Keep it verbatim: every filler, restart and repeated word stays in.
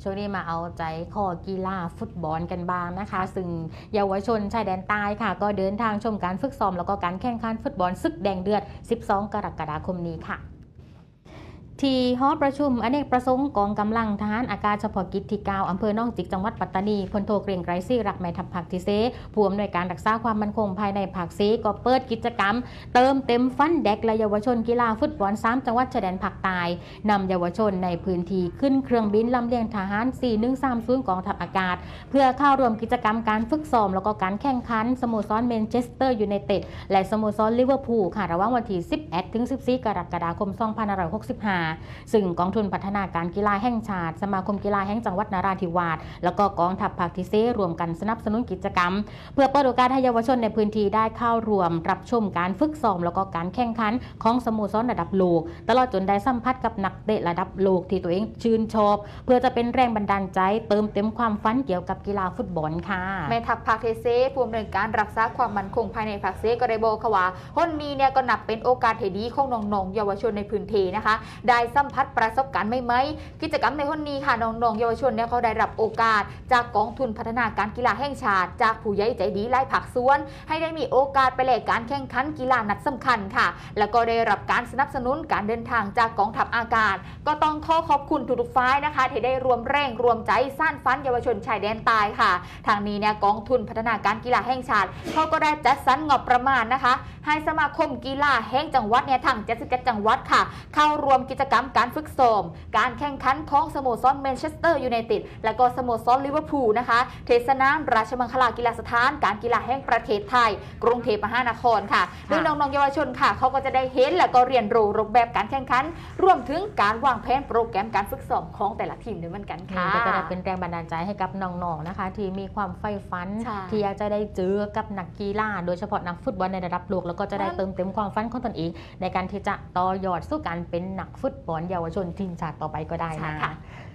ช่วงนี้มาเอาใจคอกีฬาฟุตบอลกันบ้างนะคะ ซึ่งเยาวชนชายแดนใต้ค่ะก็เดินทางชมการฝึกซ้อมแล้วก็การแข่งขันฟุตบอลศึกแดงเดือด สิบสอง กรกฎาคมนี้ค่ะที่หอประชุมอเนกประสงค์กองกำลังทหารอากาศเฉพาะกิจที่เก้าอำเภอหนองจิกจังหวัดปัตตานีพลโทเกรียงไกรศรีรักแม่ทัพภาคที่เซผู้อำนวยการรักษาความมั่นคงภายในภาคเซก็เปิดกิจกรรมเติมเต็มฟันเด็กและเยาวชนกีฬาฟุตบอลสามจังหวัดชายแดนภาคใต้นำเยาวชนในพื้นที่ขึ้นเครื่องบินลำเลียงทหารสี่หนึ่งสามศูนย์กองทัพอากาศเพื่อเข้าร่วมกิจกรรมการฝึกซ้อมแล้วก็การแข่งขันสโมสรแมนเชสเตอร์ยูไนเต็ดและสโมสรลิเวอร์พูลค่ะระหว่างวันที่สิบเอ็ดถึงสิบสี่กรกฎาคมสองพันห้าร้อยหกสิบห้าซึ่งกองทุนพัฒนาการกีฬาแห่งชาติสมาคมกีฬาแห่งจังหวัดนราธิวาสแล้วก็กองทัพภาคที่เซรวมกันสนับสนุนกิจกรรมเพื่อเปิดโอกาสให้เยาวชนในพื้นที่ได้เข้าร่วมรับชมการฝึกซ้อมแล้วก็การแข่งขันของสโมสรระดับโลกตลอดจนได้สัมผัสกับนักเตะระดับโลกที่ตัวเองชื่นชอบเพื่อจะเป็นแรงบันดาลใจเติมเต็มความฝันเกี่ยวกับกีฬาฟุตบอลค่ะแม่ทัพภาคเทเซผู้อำนวยการรักษาความมั่นคงภายในภาคเซก็ได้บอกว่าคนนี้เนี่ยก็นับเป็นโอกาสที่ดีของน้องๆเยาวชนในพื้นที่นะคะได้สัมผัสประสบการณ์ใหม่ๆกิจกรรมในคนนี้ค่ะน้องๆเยาวชนเนี่ยเขาได้รับโอกาสจากกองทุนพัฒนาการกีฬาแห่งชาติจากผู้ใหญ่ใจดีหลายภาคส่วนให้ได้มีโอกาสไปแลกการแข่งขันกีฬานัดสำคัญค่ะแล้วก็ได้รับการสนับสนุนการเดินทางจากกองทัพอากาศก็ต้องขอขอบคุณทุกๆฝ่ายนะคะที่ได้รวมแรงรวมใจสร้างฝันเยาวชนชายแดนใต้ค่ะทางนี้เนี่ยกองทุนพัฒนาการกีฬาแห่งชาติเขาก็ได้จัดสรรงบประมาณนะคะให้สมาคมกีฬาแห่งจังหวัดเนี่ยทั้งเจ็ดสิบเจ็ดจังหวัดค่ะเข้ารวมกิจกรรมการฝึกซ้อมการแข่งขันของสโมสรแมนเชสเตอร์ยูไนเต็ดและก็สโมสรลิเวอร์พูลนะคะเทศนามราชมังคลากีฬาสถานการกีฬาแห่งประเทศไทยกรุงเทพมหานครค่ะโดยน้องๆเยาวชนค่ะเขาก็จะได้เห็นและก็เรียนรู้รูปแบบการแข่งขันรวมถึงการวางแผนโปรแกรมการฝึกซ้อมของแต่ละทีมด้วยเหมือนกันค่ะก็จะได้เป็นแรงบันดาลใจให้กับน้องๆนะคะที่มีความใฝ่ฝันที่อยากจะได้เจอกับนักกีฬาโดยเฉพาะนักฟุตบอลในระดับโลกแล้วก็จะได้เติมเต็มความฝันของตนเองในการที่จะต่อยอดสู่การเป็นนักฟุตบอลเยาวชนทีมชาติต่อไปก็ได้นะ